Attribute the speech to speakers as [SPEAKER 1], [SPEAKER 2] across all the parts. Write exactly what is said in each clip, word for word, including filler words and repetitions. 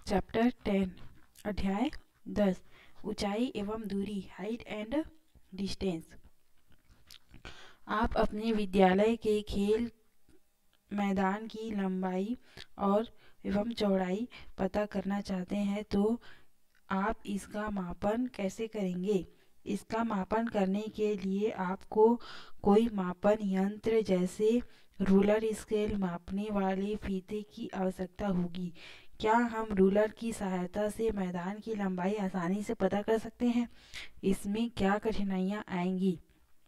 [SPEAKER 1] Chapter ten अध्याय दस ऊंचाई एवं दूरी हाइट एंड डिस्टेंस। आप अपने विद्यालय के खेल मैदान की लंबाई और एवं चौड़ाई पता करना चाहते हैं तो आप इसका मापन कैसे करेंगे? इसका मापन करने के लिए आपको कोई मापन यंत्र जैसे रूलर, स्केल, मापने वाले फीते की आवश्यकता होगी। क्या हम रूलर की सहायता से मैदान की लंबाई आसानी से पता कर सकते हैं? इसमें क्या कठिनाइयाँ आएंगी?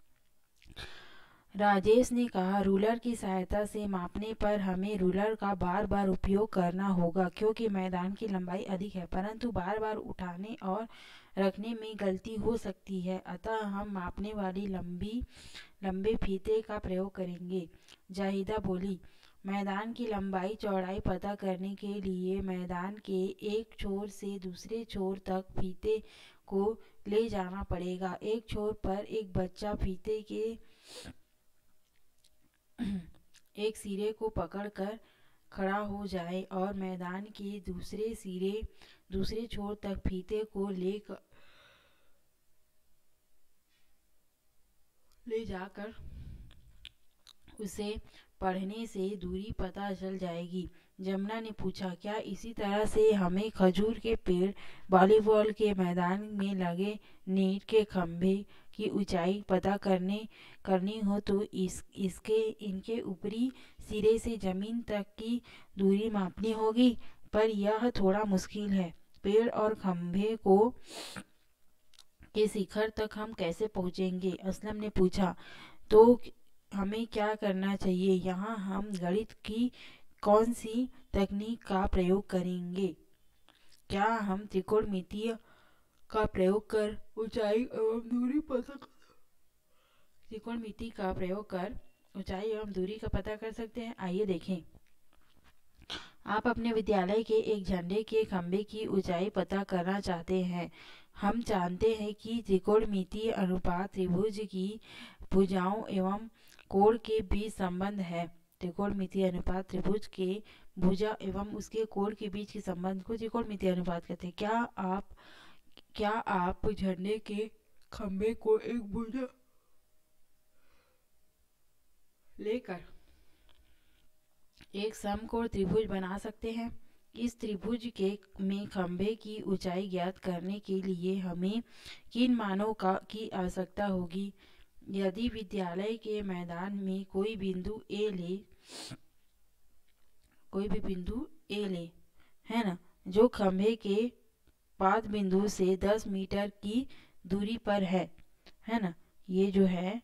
[SPEAKER 1] राजेश ने कहा, रूलर की सहायता से मापने पर हमें रूलर का बार बार उपयोग करना होगा क्योंकि मैदान की लंबाई अधिक है, परंतु बार बार उठाने और रखने में गलती हो सकती है। अतः हम मापने वाली लंबी लंबे फीते का प्रयोग करेंगे। जाहिदा बोली, मैदान की लंबाई चौड़ाई पता करने के लिए मैदान के एक छोर से दूसरे छोर तक फीते को ले जाना पड़ेगा। एक छोर पर एक बच्चा फीते के एक सिरे को पकड़कर खड़ा हो जाए और मैदान के दूसरे सिरे दूसरे छोर तक फीते को लेकर ले जाकर उसे पढ़ने से दूरी पता चल जाएगी। जमुना ने पूछा, क्या इसी तरह से हमें खजूर के पेड़, वॉलीबॉल के मैदान में लगे नेट के खंभे की ऊंचाई पता करने करनी हो तो इस इसके इनके ऊपरी सिरे से जमीन तक की दूरी मापनी होगी? पर यह थोड़ा मुश्किल है। पेड़ और खंभे को के शिखर तक हम कैसे पहुंचेंगे? असलम ने पूछा। तो हमें क्या करना चाहिए? यहाँ हम गणित की कौन सी तकनीक का प्रयोग करेंगे? क्या हम त्रिकोणमितीय का प्रयोग कर ऊंचाई एवं दूरी पता त्रिकोणमिति का प्रयोग कर ऊंचाई एवं दूरी का पता कर सकते हैं? आइए देखें। आप अपने विद्यालय के एक झंडे के खंभे की ऊंचाई पता करना चाहते हैं। हम जानते हैं कि त्रिकोणमितीय अनुपात त्रिभुज की भुजाओं एवं कोण के बीच संबंध है। त्रिकोणमितीय अनुपात त्रिभुज के भुजा एवं उसके कोण के बीच के संबंध को त्रिकोणमितीय अनुपात कहते हैं। क्या आप क्या आप झंडे के खंभे को एक भुजा लेकर एक समकोण त्रिभुज बना सकते हैं? इस त्रिभुज के में खंभे की ऊंचाई ज्ञात करने के लिए हमें किन मानों का की आवश्यकता होगी? यदि विद्यालय के मैदान में कोई बिंदु ए ले कोई भी बिंदु ए ले है ना, जो खंभे के पाद बिंदु से दस मीटर की दूरी पर है है ना, ये जो है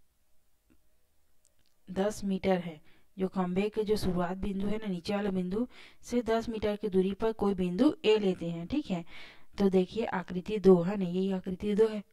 [SPEAKER 1] दस मीटर है। जो खंभे के जो शुरुआत बिंदु है ना, नीचे वाला बिंदु से दस मीटर की दूरी पर कोई बिंदु ए लेते हैं, ठीक है। तो देखिए आकृति दो है ना, यही आकृति दो है।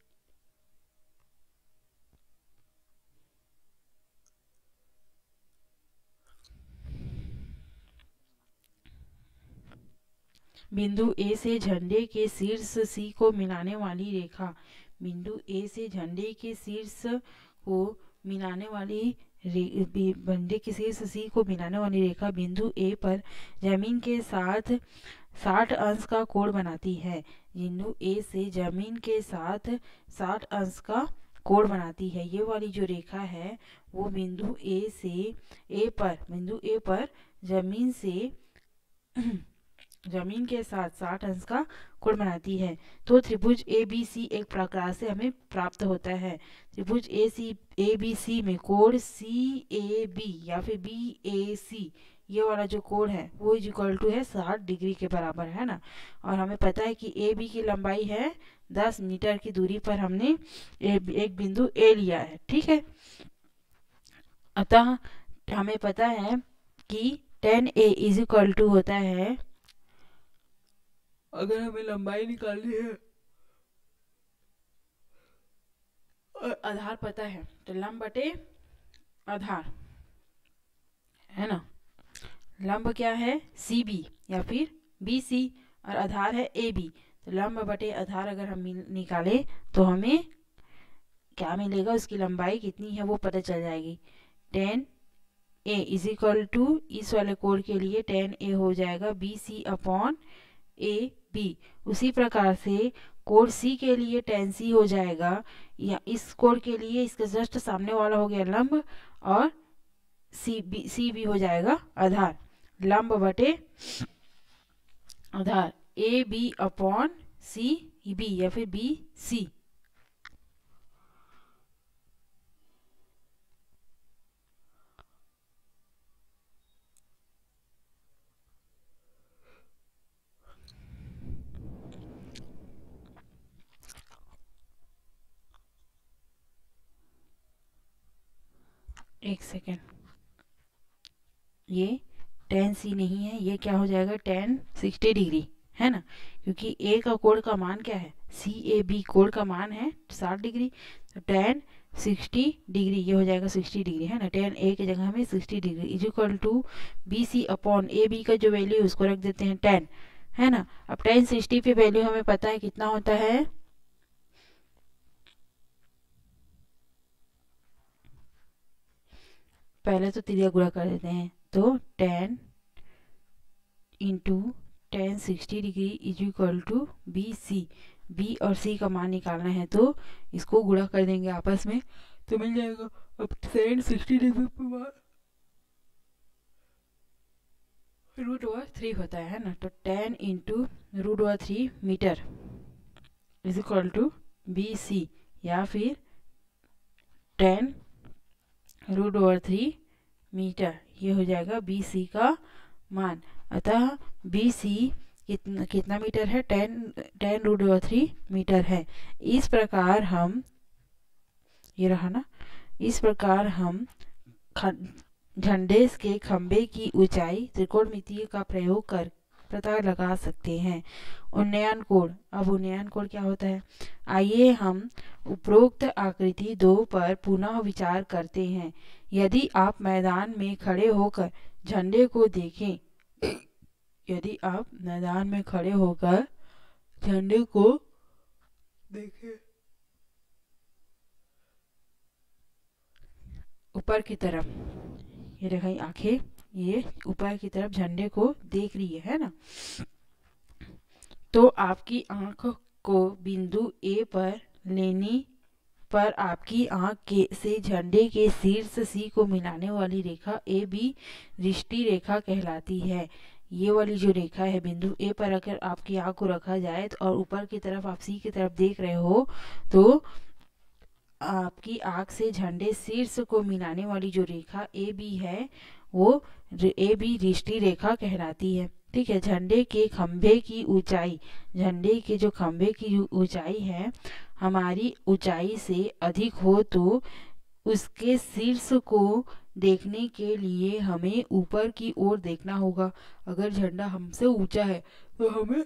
[SPEAKER 1] बिंदु ए से झंडे के शीर्ष सी को मिलाने वाली रेखा बिंदु ए से झंडे के शीर्ष को मिलाने वाली झंडे के शीर्ष सी को मिलाने वाली रेखा बिंदु ए पर जमीन के साथ साठ अंश का कोण बनाती है। बिंदु ए से जमीन के साथ साठ अंश का कोण बनाती है। ये वाली जो रेखा है वो बिंदु ए से ए पर बिंदु ए पर जमीन से जमीन के साथ साठ अंश का कोण बनाती है। तो त्रिभुज ए बी सी एक प्रकार से हमें प्राप्त होता है। त्रिभुज ए सी ए बी सी में कोण सी ए बी या फिर बी ए सी, ये वाला जो कोण है वो इज इक्वल टू है साठ डिग्री के बराबर, है ना। और हमें पता है कि ए बी की लंबाई है दस मीटर की दूरी पर हमने ए, एक बिंदु ए लिया है, ठीक है। अतः हमें पता है कि tan A is equal to होता है, अगर हमें लंबाई निकालनी है और आधार पता है तो लंब बटे आधार, है ना। लंब क्या है? सी बी या फिर बी सी और आधार है ए बी। तो लंब बटे आधार अगर हम निकाले तो हमें क्या मिलेगा? उसकी लंबाई कितनी है वो पता चल जाएगी। Tan A is equal to इस वाले कोण के लिए टेन ए हो जाएगा B C upon A B. उसी प्रकार से कोण सी के लिए टेन सी हो जाएगा, या इस कोण के लिए इसके जस्ट सामने वाला हो गया लंब, और सी बी सी बी हो जाएगा आधार। लंब बटे आधार A B upon C B या फिर बी सी। एक सेकेंड, ये टेन सी नहीं है, ये क्या हो जाएगा टेन सिक्सटी डिग्री, है ना, क्योंकि ए का कोण का मान क्या है, सी ए बी कोण का मान है साठ डिग्री, तो टेन सिक्सटी डिग्री ये हो जाएगा सिक्सटी डिग्री, है ना। टेन ए की जगह हमें sixty degree is equal to B C upon A B का जो वैल्यू है उसको रख देते हैं टेन, है ना। अब टेन सिक्सटी पे वैल्यू हमें पता है कितना होता है, पहले तो त्रिज्या गुणा कर देते हैं, तो ten into tan sixty degree is equal to B C. B और सी का मान निकालना है तो इसको गुणा कर देंगे आपस में, तो मिल जाएगा। अब टेन सिक्सटी डिग्री पे मान रूट ओवर थ्री होता है ना, तो ten into root over three metre is equal to B C, या फिर ten root over three metre, ये हो जाएगा बी सी का मान। अतः बी सी कितना कितना मीटर है, ten ten root over three metre है। इस प्रकार हम, ये रहा ना, इस प्रकार हम झंडे के खंभे की ऊंचाई त्रिकोणमितीय का प्रयोग कर पता लगा सकते हैं। उन्नयन कोण, अब उन्नयन कोण क्या होता है, आइए हम उपरोक्त आकृति दो पर पुनः विचार करते हैं। यदि आप मैदान में खड़े होकर झंडे को देखें यदि आप मैदान में खड़े होकर झंडे को देखें ऊपर की तरफ, ये देखिए आंखें ये ऊपर की तरफ झंडे को देख रही है, है ना, तो आपकी आंख को बिंदु ए पर लेने पर आपकी आंख के से झंडे के शीर्ष सी को मिलाने वाली रेखा ए बी दृष्टि रेखा कहलाती है। ये वाली जो रेखा है बिंदु ए पर अगर आपकी आंख को रखा जाए तो और ऊपर की तरफ आप सी की तरफ देख रहे हो, तो आपकी आंख से झंडे शीर्ष को मिलाने वाली जो रेखा ए बी है वो ए बी दृष्टि रेखा कहलाती है। ठीक है, झंडे के खंभे की ऊंचाई, झंडे के जो खंभे की ऊंचाई है हमारी ऊंचाई से अधिक हो तो उसके शीर्ष को देखने के लिए हमें ऊपर की ओर देखना होगा। अगर झंडा हमसे ऊंचा है तो हमें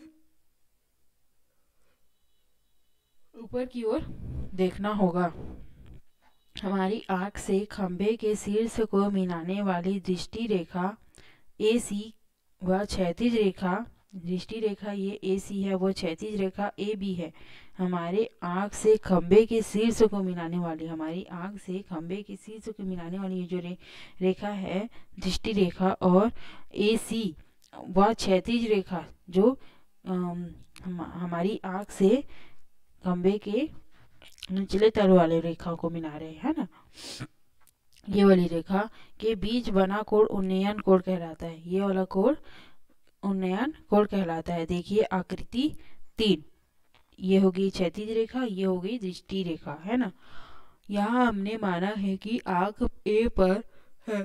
[SPEAKER 1] ऊपर की ओर देखना होगा। हमारी आंख से खंभे के शीर्ष को मिलाने वाली दृष्टि रेखा ए सी व क्षैतिज रेखा, दृष्टि रेखा ये ए सी है, वो क्षैतिज रेखा ए बी है। हमारे आंख से खंभे के शीर्ष को मिलाने वाली हमारी आंख से खंभे के शीर्ष को मिलाने वाली ये जो रे, रेखा है दृष्टि रेखा, और ए सी व क्षैतिज रेखा जो हम, हमारी आंख से खंभे के निचले तल वाले रेखा को मिला रहे हैं ना, ये वाली रेखा के बीच बना कोण उन्नयन कोण कहलाता है। ये वाला कोण उन्नयन कोण कहलाता है। देखिए आकृति तीन, ये हो गई क्षैतिज रेखा, ये हो गई दृष्टि रेखा, है ना। यहाँ हमने माना है कि आंख ए पर है,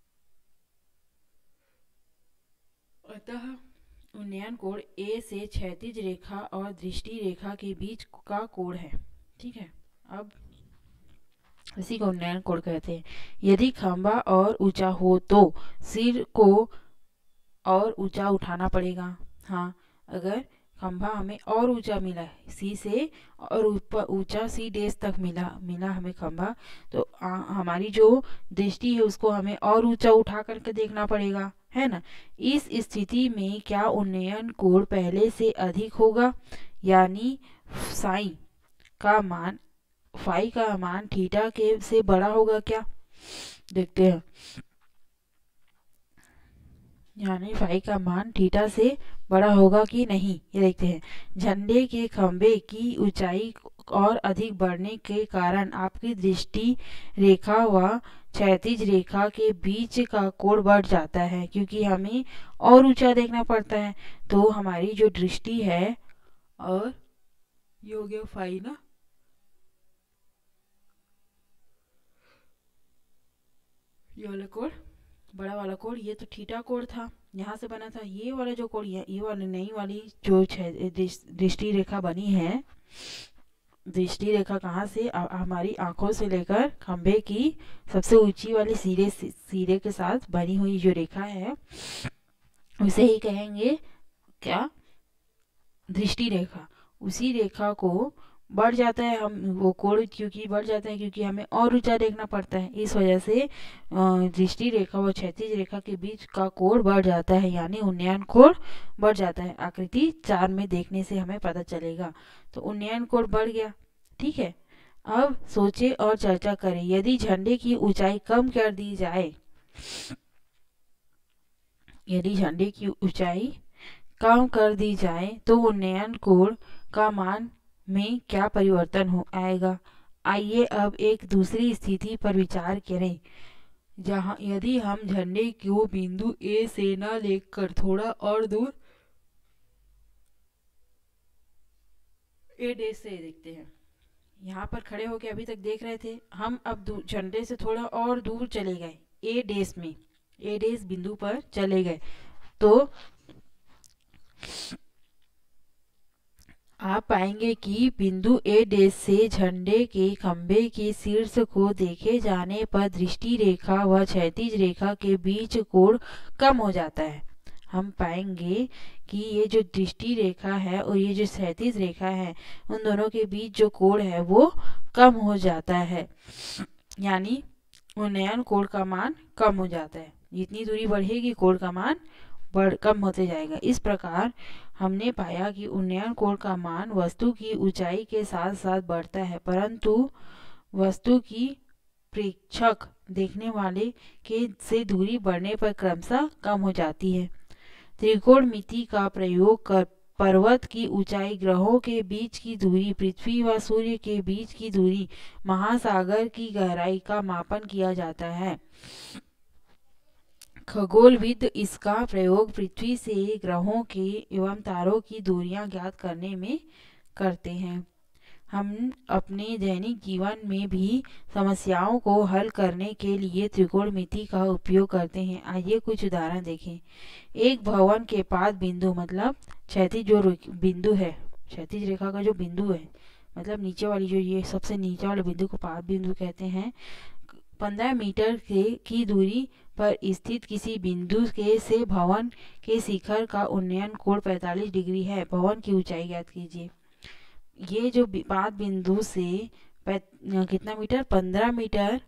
[SPEAKER 1] अतः उन्नयन कोण ए से क्षैतिज रेखा और दृष्टि रेखा के बीच का कोण है। ठीक है, अब इसी को उन्नयन कोण कहते हैं। यदि खंभा और ऊंचा हो तो सिर को और ऊंचा उठाना पड़ेगा। हाँ, अगर खंभा हमें और ऊंचा मिला है, सी से और ऊपर ऊंचा सी डेस तक मिला मिला हमें खंभा, तो आ, हमारी जो दृष्टि है उसको हमें और ऊंचा उठा करके देखना पड़ेगा, है ना। इस स्थिति में क्या उन्नयन कोण पहले से अधिक होगा, यानी साइन का मान फाई का मान थीटा के से बड़ा होगा क्या, देखते हैं। यानी फाई का मान थीटा से बड़ा होगा कि नहीं, ये देखते हैं। झंडे के खंभे की ऊंचाई और अधिक बढ़ने के कारण आपकी दृष्टि रेखा व क्षैतिज रेखा के बीच का कोण बढ़ जाता है, क्योंकि हमें और ऊंचा देखना पड़ता है। तो हमारी जो दृष्टि है, और ये हो गया फाई ना, ये वाला कोण, बड़ा वाला कोण, ये तो थीटा कोण था, यहाँ से बना था। ये वाला जो कोण, ये ये वाली नई वाली जो दृष्टि रेखा बनी है, दृष्टि रेखा कहाँ से, आ, हमारी आंखों से लेकर खंभे की सबसे ऊंची वाली सिरे सिरे के साथ बनी हुई जो रेखा है, उसे ही कहेंगे क्या, दृष्टि रेखा। उसी रेखा को बढ़ जाता है हम, वो कोण क्योंकि बढ़ जाता है क्योंकि हमें और ऊंचा देखना पड़ता है, इस वजह से दृष्टि रेखा व क्षैतिज रेखा के बीच का कोण बढ़ जाता है, यानी उन्नयन कोण बढ़ जाता है। आकृति चार में देखने से हमें पता चलेगा। तो उन्नयन कोण बढ़ गया, ठीक है। अब सोचे और चर्चा करें। यदि झंडे की ऊंचाई कम कर दी जाए, यदि झंडे की ऊंचाई कम कर दी जाए तो उन्नयन कोण का मान में क्या परिवर्तन हो आएगा। आइए अब एक दूसरी स्थिति पर विचार करें, जहां यदि हम झंडे को बिंदु ए से न लेकर थोड़ा और दूर ए डैश से देखते हैं। यहाँ पर खड़े होकर अभी तक देख रहे थे हम, अब झंडे से थोड़ा और दूर चले गए, ए डैश में, ए डैश बिंदु पर चले गए, तो आप पाएंगे कि बिंदु ए डैश से झंडे के खंभे के शीर्ष को देखे जाने पर दृष्टि रेखा व क्षैतिज रेखा के बीच कोण कम हो जाता है। हम पाएंगे कि ये जो दृष्टि रेखा है और ये जो क्षैतिज रेखा है, उन दोनों के बीच जो कोण है वो कम हो जाता है, यानी उन्नयन कोण का मान कम हो जाता है। जितनी दूरी बढ़ेगी कोण का मान बढ़ कम होते जाएगा। इस प्रकार हमने पाया कि उन्नयन कोण का मान वस्तु की ऊंचाई के साथ साथ बढ़ता है, परंतु वस्तु की प्रेक्षक देखने वाले के से दूरी बढ़ने पर क्रमशः कम हो जाती है। त्रिकोणमिति का प्रयोग कर पर्वत की ऊंचाई, ग्रहों के बीच की दूरी, पृथ्वी व सूर्य के बीच की दूरी, महासागर की गहराई का मापन किया जाता है। खगोलविद इसका प्रयोग पृथ्वी से ग्रहों के एवं तारों की दूरियां ज्ञात करने में करते हैं। हम अपने दैनिक जीवन में भी समस्याओं को हल करने के लिए त्रिकोणमिति का उपयोग करते हैं। आइए कुछ उदाहरण देखें। एक भवन के पाद बिंदु, मतलब क्षैतिज जो बिंदु है, क्षैतिज रेखा का जो बिंदु है, मतलब नीचे वाली जो ये सबसे नीचे वाले बिंदु को पाद बिंदु कहते हैं। पंद्रह मीटर के की दूरी पर स्थित किसी बिंदु के से भवन के शिखर का उन्नयन कोण पैंतालीस डिग्री है। भवन की ऊंचाई ज्ञात कीजिए। ये जो पाद बिंदु से कितना मीटर, पंद्रह मीटर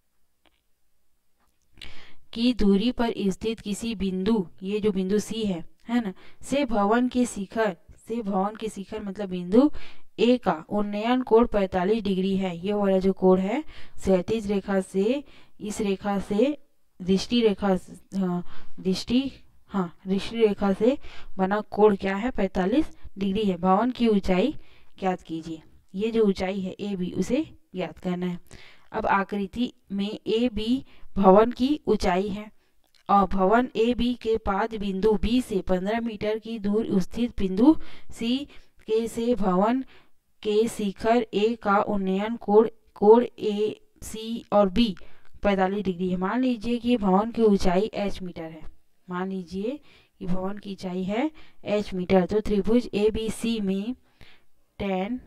[SPEAKER 1] की दूरी पर स्थित किसी बिंदु, ये जो बिंदु सी है है ना, से भवन के शिखर, से भवन के शिखर मतलब बिंदु ए का उन्नयन कोण पैंतालीस डिग्री है। ये वाला जो कोण है क्षैतिज रेखा से, इस रेखा से दृष्टि रेखा, दृष्टि हाँ दृष्टि रेखा से बना कोण क्या है, पैंतालीस डिग्री है। भवन की ऊंचाई ज्ञात कीजिए। ये जो ऊंचाई है ए बी, उसे ज्ञात करना है। अब आकृति में ए बी भवन की ऊंचाई है और भवन ए बी के पाद बिंदु बी से पंद्रह मीटर की दूर स्थित बिंदु सी के से भवन के शिखर ए का उन्नयन कोण कोण ए सी और बी पैंतालीस डिग्री है। मान लीजिए कि भवन की ऊंचाई एच मीटर है, मान लीजिए कि भवन की ऊंचाई है एच मीटर। तो त्रिभुज ए बी सी में tan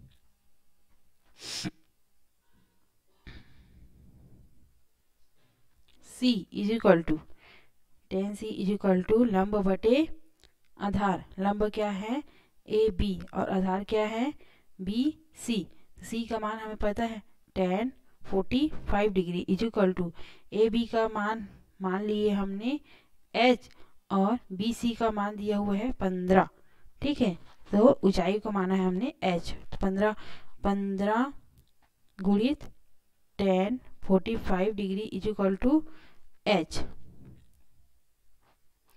[SPEAKER 1] C is equal to tan C is equal to लंब बटे आधार। लंब क्या है ए बी और आधार क्या है बी सी। सी का मान हमें पता है tan forty five degree is equal to A B का मान मान लिए हमने एच और बी सी का मान दिया हुआ है पंद्रह, ठीक है। तो ऊंचाई को माना है हमने एच, पंद्रह पंद्रह गुणित tan forty five degree is equal to H.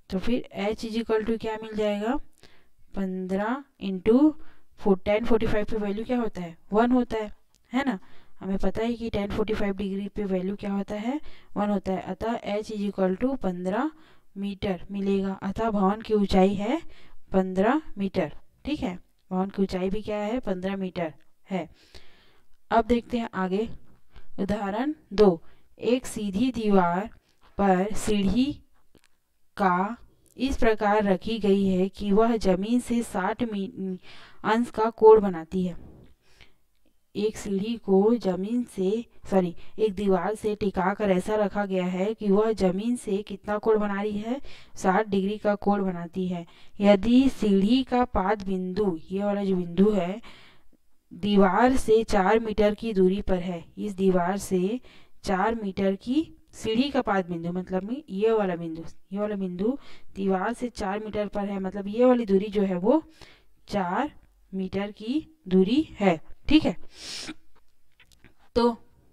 [SPEAKER 1] तो फिर h इज इक्वल टू क्या मिल जाएगा, पंद्रह इंटू टेन फोर्टी फाइव पे वैल्यू क्या होता है, वन होता है है ना। हमें पता है कि टेन फोर्टी फाइव डिग्री पे वैल्यू क्या होता है, वन होता है। अतः h इज इक्वल टू पंद्रह मीटर मिलेगा। अतः भवन की ऊंचाई है पंद्रह मीटर। ठीक है, भवन की ऊंचाई भी क्या है, पंद्रह मीटर है। अब देखते हैं आगे उदाहरण दो। एक सीधी दीवार पर सीढ़ी का इस प्रकार रखी गई है कि वह जमीन से साठ अंश का कोण बनाती है। एक सीढ़ी को जमीन से सॉरी एक दीवार से टिकाकर ऐसा रखा गया है कि वह जमीन से कितना कोण बना रही है, साठ डिग्री का कोण बनाती है। यदि सीढ़ी का पाद बिंदु, ये वाला जो बिंदु है, दीवार से चार मीटर की दूरी पर है, इस दीवार से चार मीटर की सीढ़ी का पाद बिंदु मतलब में ये वाला बिंदु, ये वाला बिंदु दीवार से चार मीटर पर है, मतलब ये वाली दूरी जो है वो चार मीटर की दूरी है। ठीक है, तो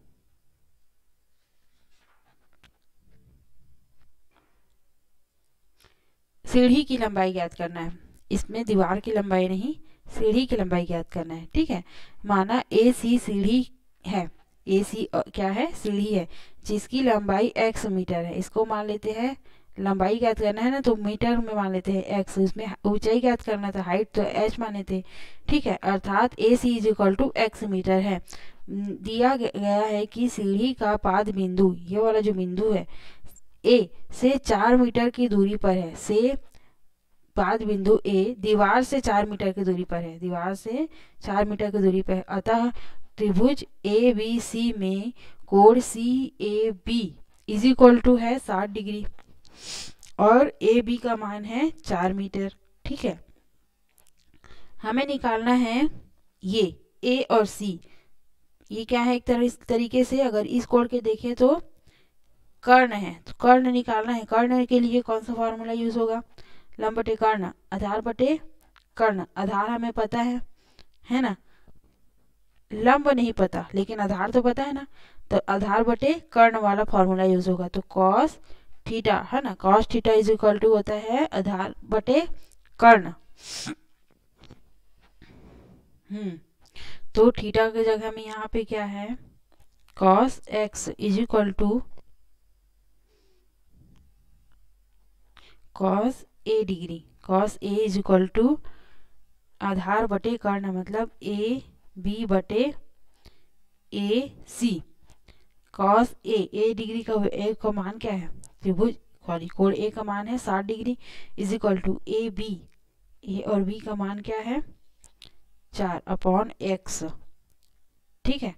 [SPEAKER 1] सीढ़ी की लंबाई ज्ञात करना है। इसमें दीवार की लंबाई नहीं, सीढ़ी की लंबाई ज्ञात करना है। ठीक है, माना ए सी सीढ़ी है, ए सी क्या है, सीढ़ी है जिसकी लंबाई x मीटर है। इसको मान लेते हैं, लंबाई ज्ञात करना है ना तो मीटर में मान लेते हैं x, उसमें ऊंचाई ज्ञात करना था, हाइट तो h माने थे। ठीक है, अर्थात A C is equal to X metre है। दिया गया है कि सीढ़ी का पाद बिंदु, ये वाला जो बिंदु है, ए से चार मीटर की दूरी पर है। से पाद बिंदु ए दीवार से चार मीटर की दूरी पर है, दीवार से चार मीटर की दूरी पर है। अतः त्रिभुज ए बी सी में कोण C A B is equal to है साठ डिग्री और ए बी का मान है चार मीटर। ठीक है, हमें निकालना है ये ए और सी, ये क्या है, एक तरह इस तरीके से अगर इस कोण के देखें तो कर्ण है, तो कर्ण निकालना है। कर्ण के लिए कौन सा फॉर्मूला यूज होगा, लंब बटे कर्ण, आधार बटे कर्ण। आधार हमें पता है है ना, लंब नहीं पता लेकिन आधार तो पता है ना, तो आधार बटे कर्ण वाला फॉर्मूला यूज होगा। तो कॉस थीटा है ना, cos theta is equal to होता है आधार बटे कर्ण। हम्म तो थीटा की जगह में यहाँ पे क्या है, cos X is equal to cos A degree, cos A is equal to आधार बटे कर्ण मतलब ए बी बटे ए सी। कॉस ए, ए डिग्री का ए का मान क्या है, त्रिभुज सॉरी कोण ए का मान है साठ degree is equal to A B, A और बी का मान क्या है, चार अपॉन एक्स। ठीक है,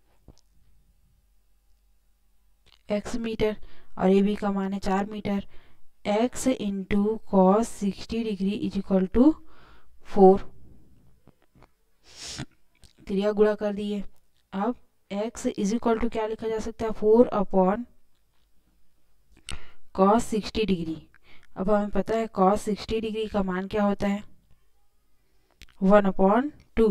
[SPEAKER 1] एक्स मीटर और ए बी का मान है चार metre. X into cos sixty degree is equal to four, क्रिया गुणा कर दिए। अब x इज इक्वल टू क्या लिखा जा सकता है, four upon cos sixty degree. अब हमें पता है कॉस सिक्सटी डिग्री का मान क्या होता है, one upon two.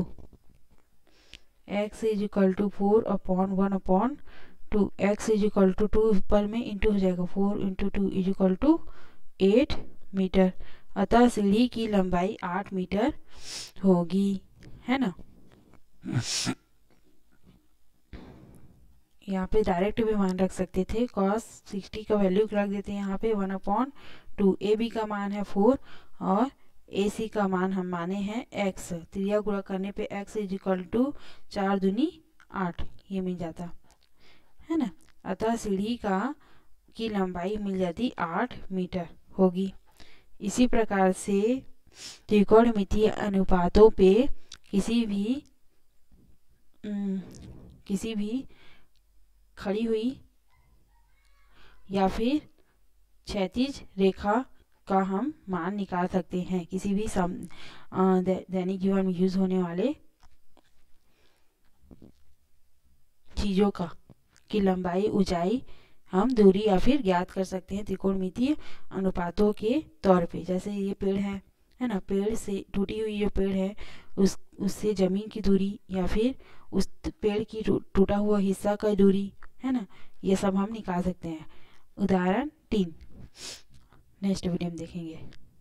[SPEAKER 1] X is equal to four upon one upon two, X is equal to two पर में इंटू हो जाएगा, four into two is equal to eight metre. अतः सीढ़ी की लंबाई आठ मीटर होगी, है ना। यहाँ पे डायरेक्ट भी मान रख सकते थे, कॉस सिक्सटी का वैल्यू रख देते हैं यहाँ पे one upon two. A B का मान है फोर और ए सी का मान हम माने हैं एक्स। त्रिया गुणा करने पे एक्स इज इक्वल टू चार दूनी आठ, ये मिल जाता है ना। अतः सीढ़ी का की लंबाई मिल जाती आठ मीटर होगी। इसी प्रकार से त्रिकोणमितीय अनुपातों पे किसी भी न, किसी भी खड़ी हुई या फिर क्षैतिज रेखा का हम मान निकाल सकते हैं। किसी भी सम दे, दैनिक जीवन में यूज होने वाले चीजों का की लंबाई, ऊंचाई हम दूरी या फिर ज्ञात कर सकते हैं त्रिकोणमितीय अनुपातों के तौर पे। जैसे ये पेड़ है है ना, पेड़ से टूटी हुई जो पेड़ है उस उससे जमीन की दूरी या फिर उस पेड़ की टूटा हुआ हिस्सा का दूरी, है ना, ये सब हम निकाल सकते हैं। उदाहरण तीन, नेक्स्ट वीडियो में देखेंगे।